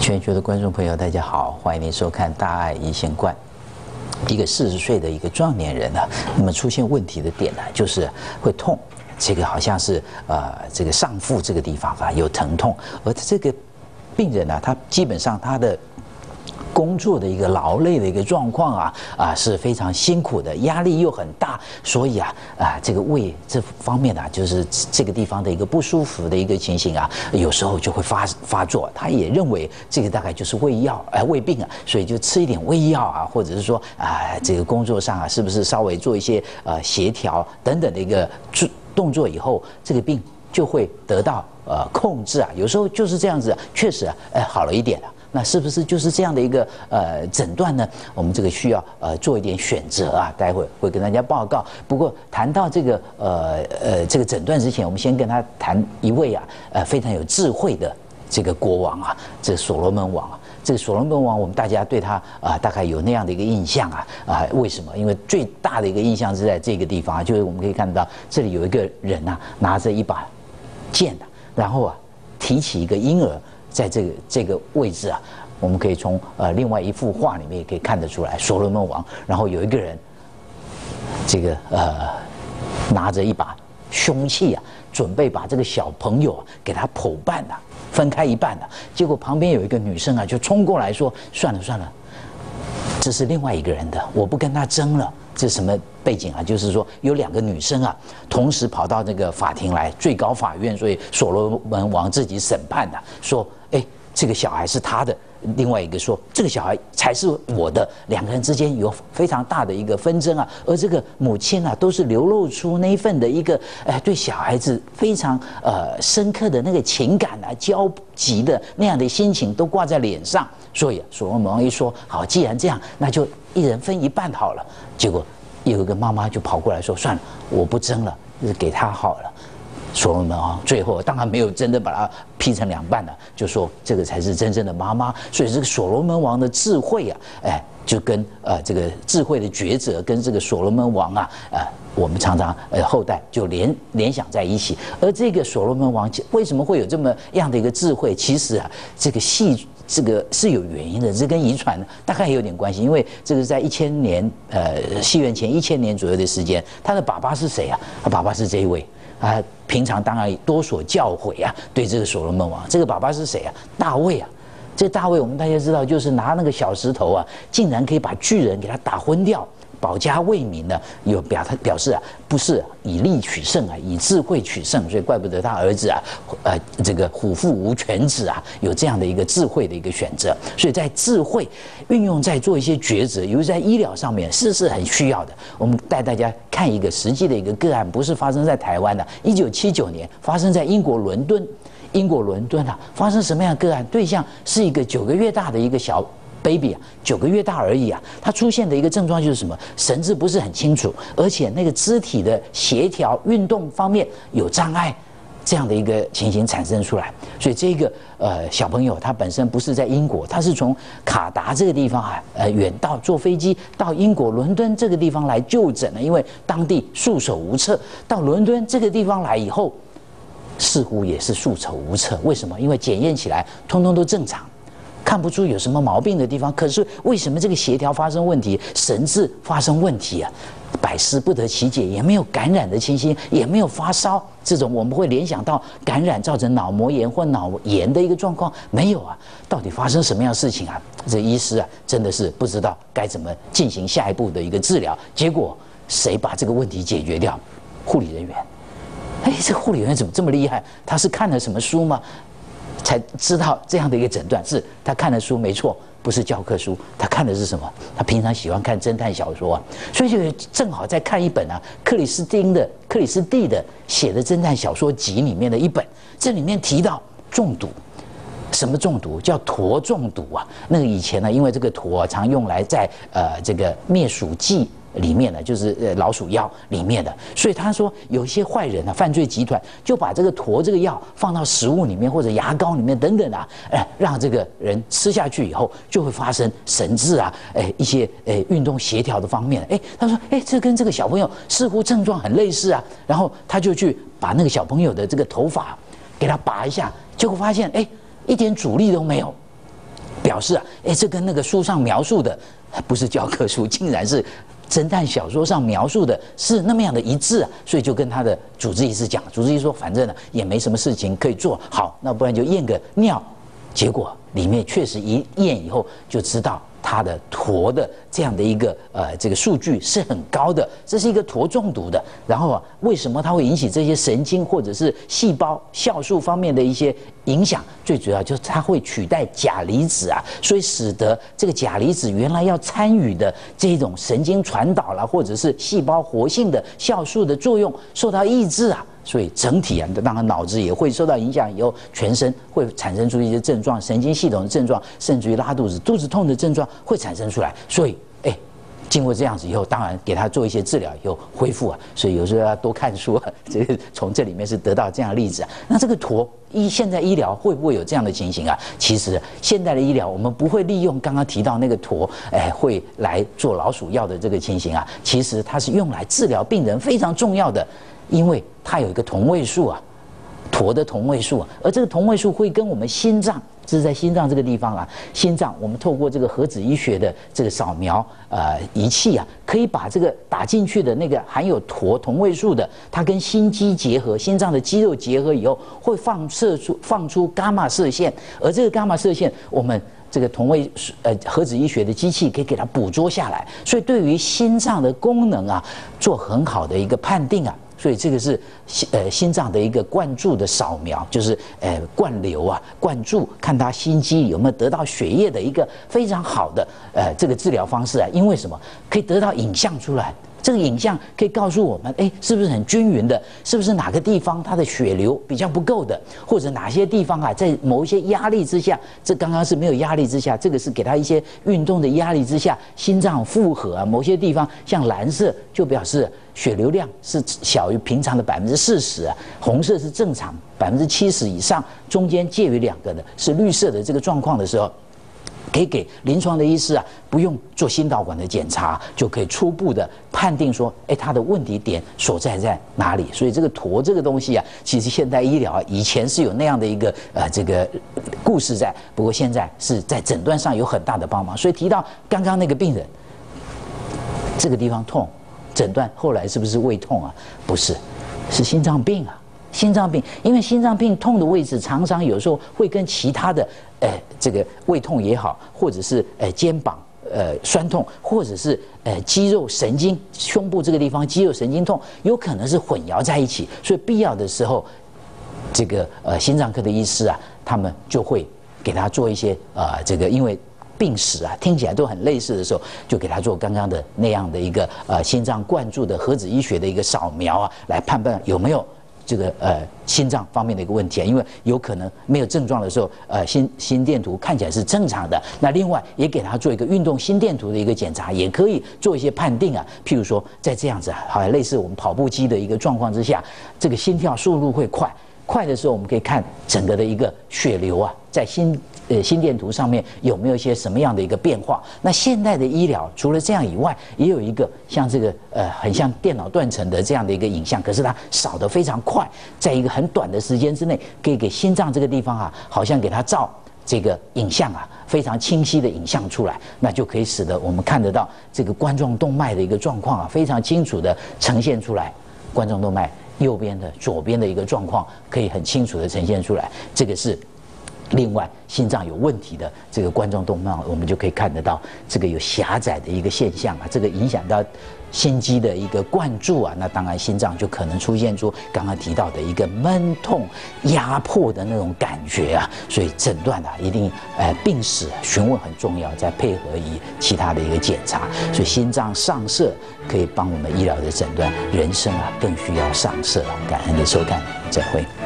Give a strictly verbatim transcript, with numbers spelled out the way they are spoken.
全球的观众朋友，大家好，欢迎您收看《大爱医贤观》。一个四十岁的一个壮年人呢、啊，那么出现问题的点呢、啊，就是会痛，这个好像是呃这个上腹这个地方啊有疼痛，而这个病人呢、啊，他基本上他的工作的一个劳累的一个状况啊啊是非常辛苦的，压力又很大，所以啊啊这个胃这方面啊，就是这个地方的一个不舒服的一个情形啊，有时候就会发发作。他也认为这个大概就是胃药哎、呃、胃病啊，所以就吃一点胃药啊，或者是说啊这个工作上啊是不是稍微做一些呃协调等等的一个动作以后，这个病就会得到呃控制啊。有时候就是这样子、啊，确实啊哎、呃、好了一点了、啊。那是不是就是这样的一个呃诊断呢？我们这个需要呃做一点选择啊，待会会跟大家报告。不过谈到这个呃呃这个诊断之前，我们先跟他谈一位啊呃非常有智慧的这个国王啊，这个所罗门王啊。这个所罗门王，我们大家对他啊、呃、大概有那样的一个印象啊啊、呃，为什么？因为最大的一个印象是在这个地方啊，就是我们可以看到这里有一个人啊拿着一把剑啊，然后啊提起一个婴儿。在这个这个位置啊，我们可以从呃另外一幅画里面也可以看得出来，所罗门王，然后有一个人，这个呃拿着一把凶器啊，准备把这个小朋友、啊、给他剖半了、啊，分开一半了、啊。结果旁边有一个女生啊，就冲过来说：“算了算了，这是另外一个人的，我不跟他争了。”这是什么背景啊？就是说有两个女生啊，同时跑到这个法庭来，最高法院，所以所罗门王自己审判的、啊，说，哎，这个小孩是他的，另外一个说这个小孩才是我的，两个人之间有非常大的一个纷争啊。而这个母亲啊，都是流露出那一份的一个，哎，对小孩子非常呃深刻的那个情感啊，焦急的那样的心情都挂在脸上。所以所罗门王一说，好，既然这样，那就一人分一半好了。结果有一个妈妈就跑过来说：“算了，我不争了，就是给他好了。”所罗门王最后当然没有真的把它劈成两半了，就说这个才是真正的妈妈。所以这个所罗门王的智慧啊，哎，就跟呃这个智慧的抉择跟这个所罗门王啊，呃，我们常常呃后代就联联想在一起。而这个所罗门王为什么会有这么样的一个智慧？其实啊，这个细。这个是有原因的，这跟遗传大概有点关系，因为这个在一千年，呃，西元前一千年左右的时间，他的爸爸是谁啊？他爸爸是这一位啊，平常当然多所教诲啊，对这个所罗门王，这个爸爸是谁啊？大卫啊，这大卫我们大家知道，就是拿那个小石头啊，竟然可以把巨人给他打昏掉。保家卫民呢，有表他表示啊，不是以力取胜啊，以智慧取胜，所以怪不得他儿子啊，呃，这个虎父无犬子啊，有这样的一个智慧的一个选择。所以在智慧运用在做一些抉择，尤其在医疗上面，是是很需要的。我们带大家看一个实际的一个个案，不是发生在台湾的，一九七九年发生在英国伦敦。英国伦敦啊，发生什么样的个案？对象是一个九个月大的一个小。baby 啊，九个月大而已啊，他出现的一个症状就是什么？神志不是很清楚，而且那个肢体的协调、运动方面有障碍，这样的一个情形产生出来。所以这个呃小朋友他本身不是在英国，他是从卡达这个地方啊，呃远道坐飞机到英国伦敦这个地方来就诊了，因为当地束手无策。到伦敦这个地方来以后，似乎也是束手无策。为什么？因为检验起来通通都正常。看不出有什么毛病的地方，可是为什么这个协调发生问题，神志发生问题啊？百思不得其解，也没有感染的情形，也没有发烧，这种我们会联想到感染造成脑膜炎或脑炎的一个状况，没有啊？到底发生什么样的事情啊？这医师啊，真的是不知道该怎么进行下一步的一个治疗。结果谁把这个问题解决掉？护理人员。哎，这个护理人员怎么这么厉害？他是看了什么书吗？才知道这样的一个诊断，是他看的书没错，不是教科书，他看的是什么？他平常喜欢看侦探小说啊，所以就正好在看一本啊，克里斯汀的克里斯蒂的写的侦探小说集里面的一本，这里面提到中毒。什么中毒？叫铊中毒啊！那个以前呢，因为这个铊、啊、常用来在呃这个灭鼠剂里面呢，就是呃老鼠药里面的，所以他说有一些坏人啊，犯罪集团就把这个铊这个药放到食物里面或者牙膏里面等等啊，哎，让这个人吃下去以后就会发生神志啊，哎一些哎运动协调的方面，哎，他说哎这跟这个小朋友似乎症状很类似啊，然后他就去把那个小朋友的这个头发给他拔一下，结果发现哎一点阻力都没有。 表示啊，哎，这跟那个书上描述的不是教科书，竟然是侦探小说上描述的是那么样的一致啊，所以就跟他的主治医师讲，主治医师说，反正呢也没什么事情可以做，好，那不然就验个尿，结果里面确实一验以后就知道。它的铊的这样的一个呃这个数据是很高的，这是一个铊中毒的。然后啊，为什么它会引起这些神经或者是细胞酵素方面的一些影响？最主要就是它会取代钾离子啊，所以使得这个钾离子原来要参与的这种神经传导啦，或者是细胞活性的酵素的作用受到抑制啊。所以整体啊，当然脑子也会受到影响，以后全身会产生出一些症状，神经系统的症状，甚至于拉肚子、肚子痛的症状会产生出来。所以，哎，经过这样子以后，当然给他做一些治疗以后恢复啊。所以有时候要多看书啊，这个从这里面是得到这样的例子啊。那这个铊医现在医疗会不会有这样的情形啊？其实现代的医疗我们不会利用刚刚提到那个铊，哎，会来做老鼠药的这个情形啊。其实它是用来治疗病人非常重要的。因为它有一个同位素啊，铊的同位素啊，而这个同位素会跟我们心脏，这是在心脏这个地方啊，心脏我们透过这个核子医学的这个扫描呃仪器啊，可以把这个打进去的那个含有铊同位素的，它跟心肌结合，心脏的肌肉结合以后，会放射出放出伽马射线，而这个伽马射线我们。这个同位呃核子医学的机器可以给它捕捉下来，所以对于心脏的功能啊，做很好的一个判定啊。所以这个是呃心脏的一个灌注的扫描，就是呃灌流啊灌注，看它心肌有没有得到血液的一个非常好的呃这个治疗方式啊。因为什么？可以得到影像出来。这个影像可以告诉我们，哎，是不是很均匀的？是不是哪个地方它的血流比较不够的？或者哪些地方啊，在某一些压力之下，这刚刚是没有压力之下，这个是给它一些运动的压力之下，心脏负荷啊，某些地方像蓝色就表示血流量是小于平常的百分之四十啊，红色是正常百分之七十以上，中间介于两个的是绿色的这个状况的时候。可以给临床的医师啊，不用做心导管的检查，就可以初步的判定说，哎，他的问题点所在在哪里？所以这个铊这个东西啊，其实现代医疗啊，以前是有那样的一个呃这个故事在，不过现在是在诊断上有很大的帮忙。所以提到刚刚那个病人，这个地方痛，诊断后来是不是胃痛啊？不是，是心脏病啊。心脏病，因为心脏病痛的位置常常有时候会跟其他的，呃，这个胃痛也好，或者是呃肩膀呃酸痛，或者是呃肌肉神经胸部这个地方肌肉神经痛，有可能是混淆在一起，所以必要的时候，这个呃心脏科的医师啊，他们就会给他做一些呃这个因为。病史啊，听起来都很类似的时候，就给他做刚刚的那样的一个呃心脏灌注的核子医学的一个扫描啊，来判断有没有这个呃心脏方面的一个问题啊。因为有可能没有症状的时候，呃心心电图看起来是正常的。那另外也给他做一个运动心电图的一个检查，也可以做一些判定啊。譬如说在这样子好像类似我们跑步机的一个状况之下，这个心跳速度会快。快的时候，我们可以看整个的一个血流啊，在心呃心电图上面有没有一些什么样的一个变化？那现代的医疗除了这样以外，也有一个像这个呃很像电脑断层的这样的一个影像，可是它扫得非常快，在一个很短的时间之内，可以给心脏这个地方啊，好像给它照这个影像啊，非常清晰的影像出来，那就可以使得我们看得到这个冠状动脉的一个状况啊，非常清楚的呈现出来，冠状动脉。右边的、左边的一个状况可以很清楚的呈现出来，这个是另外心脏有问题的这个冠状动脉，我们就可以看得到这个有狭窄的一个现象啊，这个影响到心肌的一个灌注啊，那当然心脏就可能出现出刚刚提到的一个闷痛、压迫的那种感觉啊，所以诊断啊一定呃病史询问很重要，再配合以其他的一个检查，所以心脏上色可以帮我们医疗的诊断，人生啊更需要上色。感恩的收看，再会。